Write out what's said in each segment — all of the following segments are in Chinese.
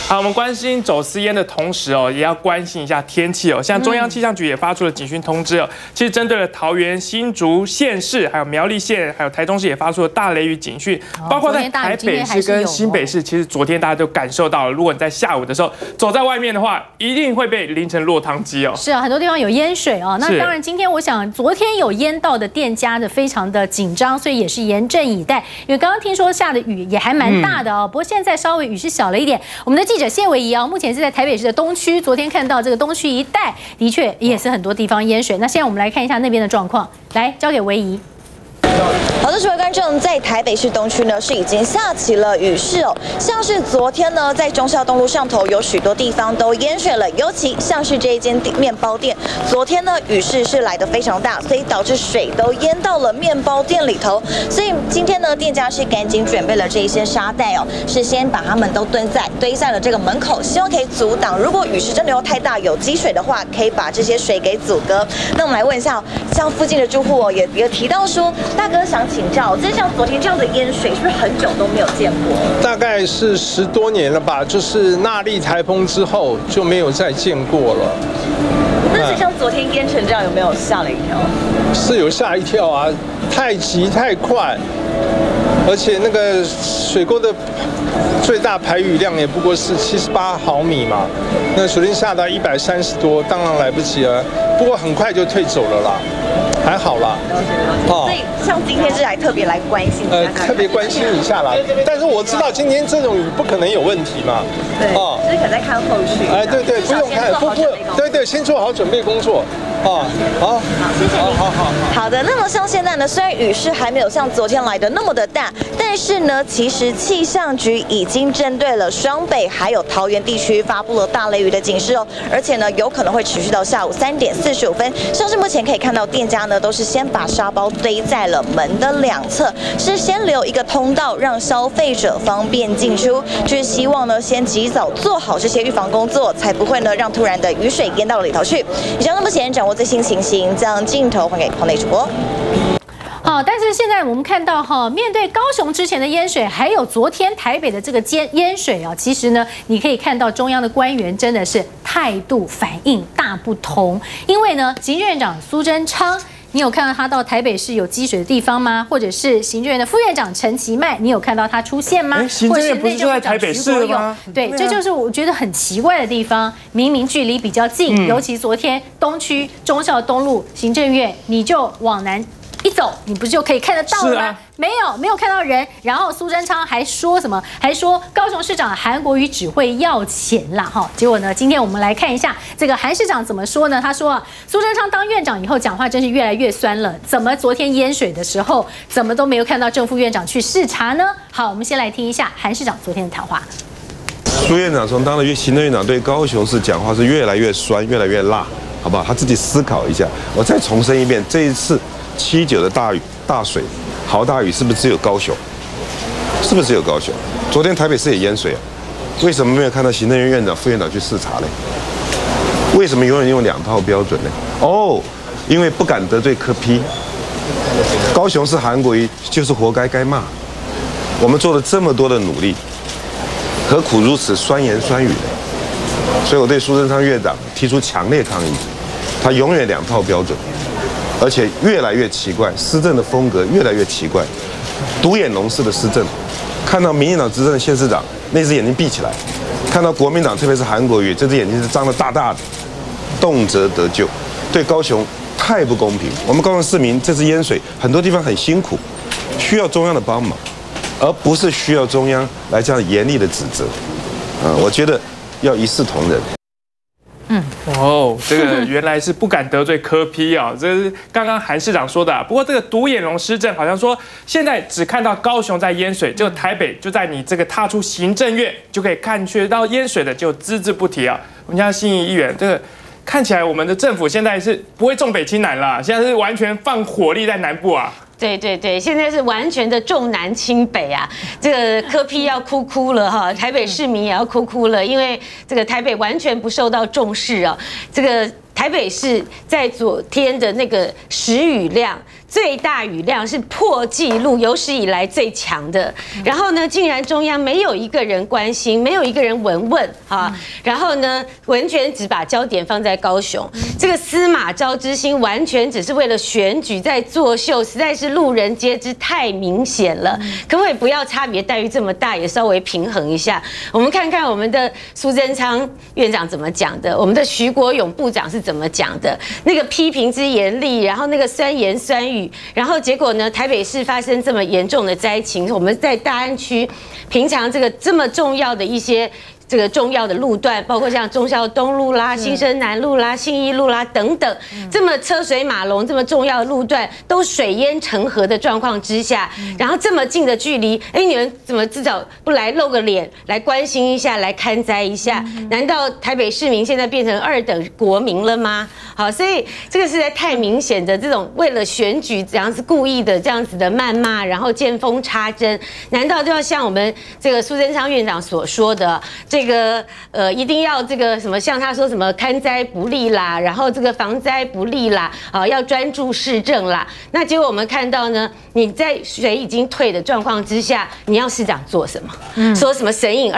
好，我们关心走私烟的同时哦，也要关心一下天气哦。像中央气象局也发出了警讯通知哦，其实针对了桃园、新竹县市，还有苗栗县，还有台中市也发出了大雷雨警讯，包括在台北市跟新北市，其实昨天大家都感受到了，如果你在下午的时候走在外面的话，一定会被淋成落汤鸡哦。 是啊，很多地方有淹水哦。那当然，今天我想昨天有淹到的店家的非常的紧张，所以也是严阵以待。因为刚刚听说下的雨也还蛮大的哦，不过现在稍微雨势小了一点。我们的记者谢维仪啊，目前是在台北市的东区，昨天看到这个东区一带的确也是很多地方淹水。那现在我们来看一下那边的状况，来交给维仪。 好的，各位观众，在台北市东区呢是已经下起了雨势哦，像是昨天呢在忠孝东路上头有许多地方都淹水了，尤其像是这一间面包店，昨天呢雨势是来得非常大，所以导致水都淹到了面包店里头，所以今天呢店家是赶紧准备了这一些沙袋哦，是先把它们都堆在了这个门口，希望可以阻挡如果雨势真的又太大有积水的话，可以把这些水给阻隔。那我们来问一下，像附近的住户哦也提到说，大哥想请教，这像昨天这样的淹水，是不是很久都没有见过？ 大概是10多年了吧，就是纳莉台风之后就没有再见过了。 但是像昨天淹成这样，有没有吓了一跳？ 是有吓一跳啊，太急太快，而且那个水沟的最大排雨量也不过是78毫米嘛，那昨天下到130多，当然来不及了。不过很快就退走了啦，还好啦。 所以像今天是来特别来关心一下， 特别关心一下啦。但是我知道今天这种雨不可能有问题嘛。 对，就是可能在看后续。 哎，对，不用看，对，先做好准备工作。好， 谢谢你。 好。 好的，那么像现在呢，虽然雨势还没有像昨天来的那么的大，但是呢，其实气象局已经针对了双北还有桃园地区发布了大雷雨的警示哦，而且呢，有可能会持续到下午3点45分。像是目前可以看到，店家呢都是先把沙包堆在了门的两侧，是先留一个通道让消费者方便进出，就是希望呢先及早做好这些预防工作，才不会呢让突然的雨水淹到里头去。以上目前掌握最新情形，将镜头还给棚内主播。 好，但是现在我们看到哈，面对高雄之前的淹水，还有昨天台北的这个淹水啊，其实呢，你可以看到中央的官员真的是态度反应大不同。因为呢，行政院长苏贞昌，你有看到他到台北市有积水的地方吗？或者是行政院的副院长陈其迈，你有看到他出现吗？ 行政院不是就在台北市吗？ 对，这就是我觉得很奇怪的地方。明明距离比较近，尤其昨天东区忠孝东路行政院，你就往南一走，你不就可以看得到了吗？没有看到人。然后苏贞昌还说什么？还说高雄市长韩国瑜只会要钱啦哈。结果呢，今天我们来看一下这个韩市长怎么说呢？他说啊，苏贞昌当院长以后讲话真是越来越酸了。怎么昨天淹水的时候，怎么都没有看到正副院长去视察呢？好，我们先来听一下韩市长昨天的谈话。 苏院长从当了行政院长，对高雄市讲话是越来越酸，越来越辣，好不好？他自己思考一下。我再重申一遍，这一次79的大水，豪大雨是不是只有高雄？是不是只有高雄？昨天台北市也淹水啊，为什么没有看到行政院院长、副院长去视察呢？为什么永远用2套标准呢？哦，因为不敢得罪柯 P。高雄市韩国瑜就是活该骂。我们做了这么多的努力，何苦如此酸言酸语呢？所以我对苏贞昌院长提出强烈抗议，他永远2套标准。而且越来越奇怪，施政的风格越来越奇怪，独眼龙式的施政。看到民进党执政的县市长，那只眼睛闭起来；看到国民党，特别是韩国瑜，这只眼睛是张得大大的，动辄得咎，对高雄太不公平。我们高雄市民这次淹水，很多地方很辛苦，需要中央的帮忙，而不是需要中央来这样严厉的指责。我觉得要一视同仁。 这个原来是不敢得罪柯 P 啊，这是刚刚韩市长说的。不过这个独眼龙施政，好像说现在只看到高雄在淹水，就台北就在你这个踏出行政院就可以看学到淹水的，就只字不提啊。我们家新义议员，这个看起来我们的政府现在是不会重北轻南了，现在是完全放火力在南部啊。 对，现在是完全的重南轻北啊！这个柯 P 要哭了哈，台北市民也要哭了，因为这个台北完全不受到重视啊。这个台北市在昨天的那个时雨量， 最大雨量是破纪录，有史以来最强的。然后呢，竟然中央没有一个人关心，没有一个人问啊。然后呢，完全只把焦点放在高雄。这个司马昭之心，完全只是为了选举在作秀，实在是路人皆知，太明显了。可不可以不要差别待遇这么大，也稍微平衡一下？我们看看我们的苏贞昌院长怎么讲的，我们的徐国勇部长是怎么讲的，那个批评之严厉，然后那个酸言酸语。然后结果呢？台北市发生这么严重的灾情，我们在大安区平常这么重要的一些重要的路段，包括像忠孝东路啦、新生南路啦、信义路啦等等，这么车水马龙、这么重要的路段都水淹成河的状况之下，然后这么近的距离，你们怎么至少不来露个脸，来关心一下，来看灾一下？难道台北市民现在变成2等国民了吗？好，所以这个实在太明显的这种为了选举这样子故意的这样子的谩骂，然后见缝插针，难道就要像我们这个苏贞昌院长所说的一定要什么像他说什么勘灾不力啦，然后防灾不力啦，要专注市政啦。那结果我们看到呢，你在水已经退的状况之下，你要市长做什么？说什么神隐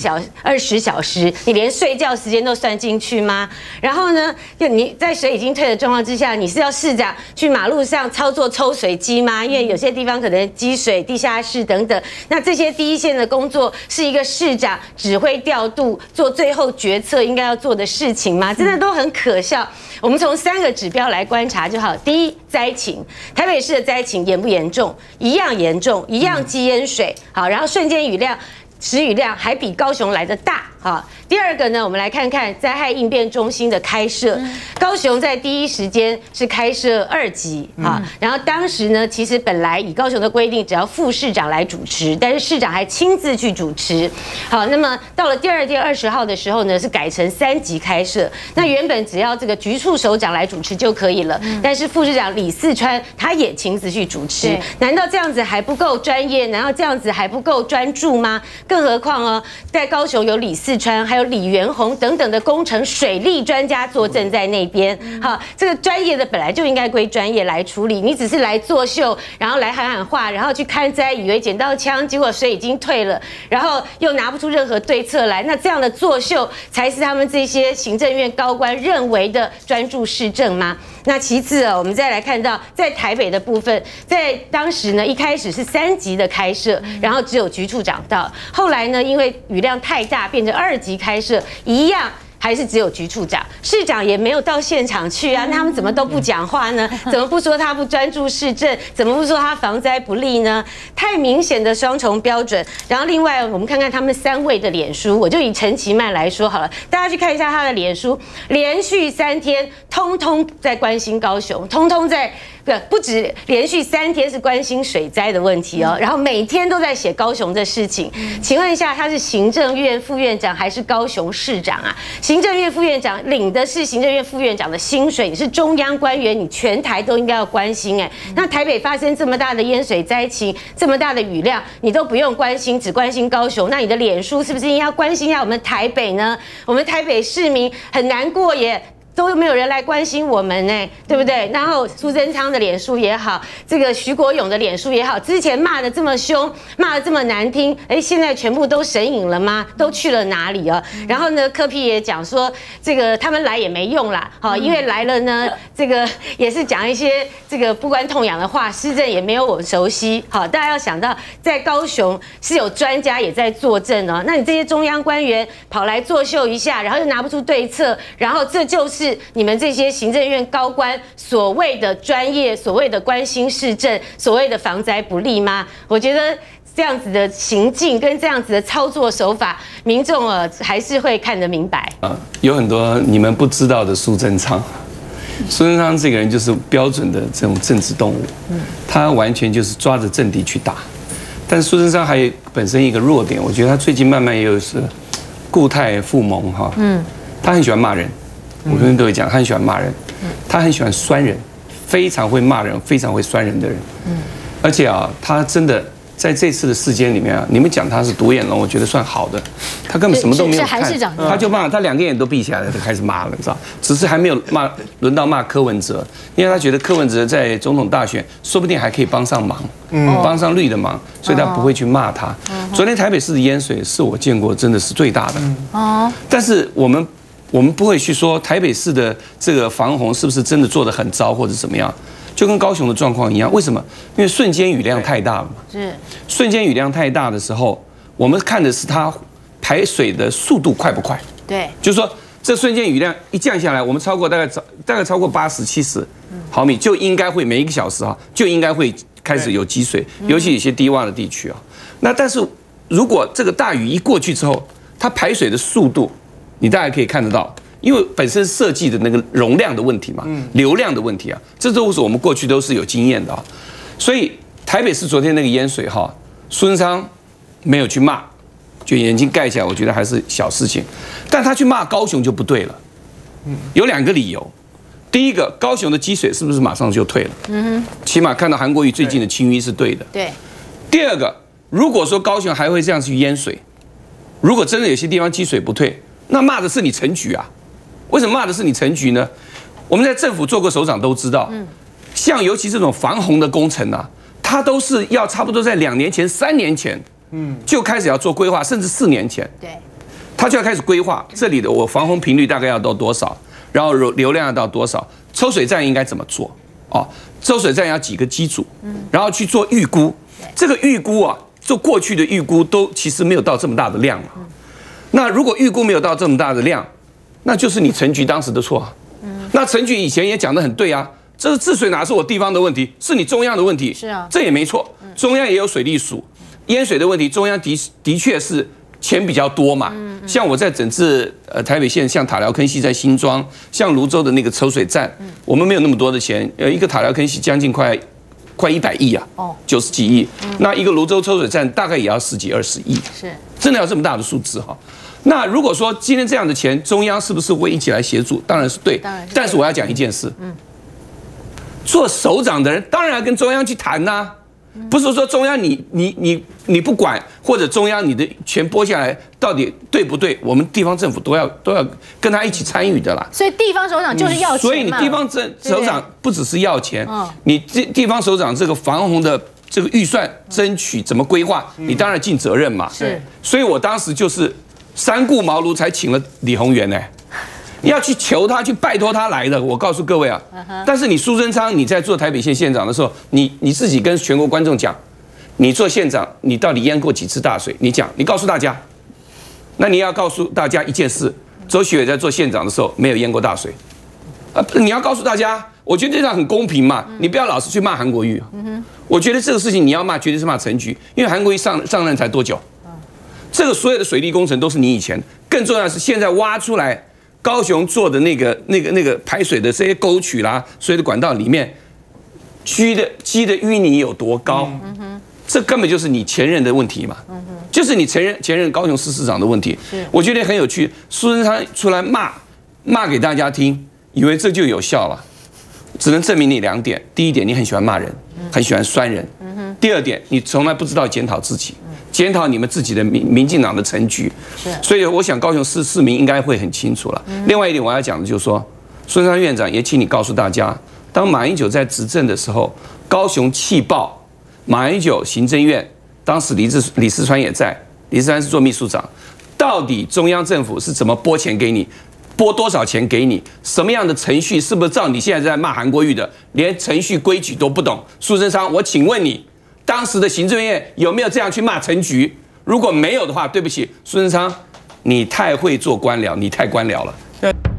20小时，你连睡觉时间都算进去吗？然后呢，你在水已经退的状况之下，你是要市长去马路上操作抽水机吗？因为有些地方可能积水、地下室等等，那这些第一线的工作是一个市长指挥调度做最后决策应该要做的事情吗？真的都很可笑。我们从3个指标来观察就好。第一，灾情，台北市的灾情严不严重？一样严重，一样积淹水。好，然后瞬间雨量、时雨量还比高雄来得大。好，第二个呢，我们来看看灾害应变中心的开设。高雄在第一时间是开设2级啊，然后当时呢，其实本来以高雄的规定，只要副市长来主持，但是市长还亲自去主持。好，那么到了第2天20号的时候呢，是改成3级开设。那原本只要这个局处首长来主持就可以了，但是副市长李四川他也亲自去主持。难道这样子还不够专业？难道这样子还不够专注吗？更何况哦，在高雄有李四川，还有李元宏等等的工程水利专家坐镇在那边。好，这个专业的本来就应该归专业来处理，你只是来作秀，然后来喊话，然后去勘灾，以为捡到枪，结果水已经退了，然后又拿不出任何对策来。那这样的作秀才是他们这些行政院高官认为的专注市政吗？那其次我们再来看到在台北的部分，在当时呢，一开始是3级的开设，然后只有局处长到，后来呢，因为雨量太大，变成2级开设，一样。还是只有局处长，市长也没有到现场去啊，他们怎么都不讲话呢？怎么不说他不专注市政？怎么不说他防灾不力呢？太明显的双重标准。然后另外我们看看他们3位的脸书，我就以陈其迈来说好了，大家去看一下他的脸书，连续3天通通在关心高雄，通通在。不止连续3天是关心水灾的问题哦，然后每天都在写高雄的事情。请问一下，他是行政院副院长还是高雄市长啊？行政院副院长领的是行政院副院长的薪水，你是中央官员，你全台都应该要关心哎。那台北发生这么大的淹水灾情，这么大的雨量，你都不用关心，只关心高雄，那你的脸书是不是应该要关心一下我们台北呢？我们台北市民很难过耶。都没有人来关心我们呢，对不对？然后苏贞昌的脸书也好，这个徐国勇的脸书也好，之前骂得这么凶，骂得这么难听，现在全部都神隐了吗？都去了哪里啊？然后呢，柯 P 也讲说，这个他们来也没用啦，好，因为来了呢，这个也是讲一些这个不关痛痒的话，施政也没有我们熟悉。好，大家要想到，在高雄是有专家也在坐镇哦，那你这些中央官员跑来作秀一下，然后又拿不出对策，然后这就是你们这些行政院高官所谓的专业、所谓的关心市政、所谓的防灾不力吗？我觉得这样子的行径跟这样子的操作手法，民众还是会看得明白。 有很多你们不知道的苏贞昌。苏贞昌这个人就是标准的这种政治动物，他完全就是抓着阵地去打。但苏贞昌还有本身一个弱点，我觉得他最近慢慢也有是固态复萌哈，他很喜欢骂人。我跟人都会讲，他很喜欢骂人，他很喜欢酸人，非常会骂人，非常会酸人的人。而且他真的在这次的事件里面啊，你们讲他是独眼龙，我觉得算好的，他根本什么都没有看， 是韩市长， 他就骂他2个眼都闭起来了，就开始骂了，你知道？只是还没有轮到骂柯文哲，因为他觉得柯文哲在总统大选说不定还可以帮上忙，帮上绿的忙，所以他不会去骂他。昨天台北市的淹水是我见过真的是最大的，但是我们不会去说台北市的这个防洪是不是真的做得很糟或者怎么样。就跟高雄的状况一样，为什么？因为瞬间雨量太大了嘛。是。瞬间雨量太大的时候，我们看的是它排水的速度快不快。对。就是说，这瞬间雨量一降下来，我们大概超过80、70毫米，就应该会每1个小时啊，就应该会开始有积水，尤其有些低洼的地区啊。那但是如果这个大雨一过去之后，它排水的速度，你大概可以看得到。因为本身设计的那个容量的问题嘛，流量的问题啊，这都是我们过去都是有经验的啊。所以台北市昨天那个淹水哈，苏贞昌没有去骂，就眼睛盖起来，我觉得还是小事情。但他去骂高雄就不对了，有2个理由。第一个，高雄的积水是不是马上就退了？起码看到韩国瑜最近的清淤是对的。对。第二个，如果说高雄还会这样去淹水，如果真的有些地方积水不退，那骂的是你陈局啊。为什么骂的是你陈局呢？我们在政府做过首长都知道，像尤其这种防洪的工程啊，它都是要差不多在2年前、3年前，就开始要做规划，甚至4年前，对，他就要开始规划这里的我防洪频率大概要到多少，然后流量要到多少，抽水站应该怎么做哦，抽水站要几个机组，然后去做预估，这个预估啊，做过去的预估都其实没有到这么大的量啊。那如果预估没有到这么大的量，那就是你陈局当时的错啊。那陈局以前也讲得很对啊，这个治水哪是我地方的问题，是你中央的问题。是啊，这也没错。中央也有水利署淹水的问题，中央的确是钱比较多嘛。像我在整治台北县，像塔寮坑溪在新庄，像泸州的那个抽水站，我们没有那么多的钱，一个塔寮坑溪将近快100亿啊，90几亿。那一个泸州抽水站大概也要10几20亿，是真的要这么大的数字哈。那如果说今天这样的钱，中央是不是会一起来协助？当然是对。但是我要讲一件事，做首长的人当然要跟中央去谈呐，不是说中央你不管，或者中央你的钱拨下来到底对不对？我们地方政府都要跟他一起参与的啦。 所以地方首长就是要钱嘛。 所以你地方首长不只是要钱，你地方首长这个防洪的这个预算争取怎么规划，你当然尽责任嘛。是。所以我当时就是3顾茅庐才请了李鸿源呢，要去求他，去拜托他来的。我告诉各位啊，但是你苏贞昌你在做台北县县长的时候，你自己跟全国观众讲，你做县长你到底淹过几次大水？你讲，你告诉大家。那你要告诉大家一件事，周习伟在做县长的时候没有淹过大水，你要告诉大家，我觉得这样很公平嘛，你不要老是去骂韩国瑜。我觉得这个事情你要骂，绝对是骂陈局，因为韩国瑜上任才多久？这个所有的水利工程都是你以前，更重要的是现在挖出来高雄做的那个排水的这些沟渠啦、水的管道里面，积的淤泥有多高？这根本就是你前任的问题嘛，就是你前任高雄市市长的问题。我觉得很有趣，苏贞昌出来骂给大家听，以为这就有效了，只能证明你2点：第一点，你很喜欢骂人，很喜欢酸人；第二点，你从来不知道检讨自己。检讨你们自己的民进党的陈局，所以我想高雄市民应该会很清楚了。另外一点我要讲的就是说，孙中山院长也请你告诉大家，当马英九在执政的时候，高雄气爆，马英九行政院当时李四川也在，李四川是做秘书长，到底中央政府是怎么拨钱给你，拨多少钱给你，什么样的程序，是不是照你现在在骂韩国瑜的，连程序规矩都不懂？苏贞昌，我请问你。当时的行政院有没有这样去骂陈局？如果没有的话，对不起，苏贞昌，你太会做官僚，你太官僚了。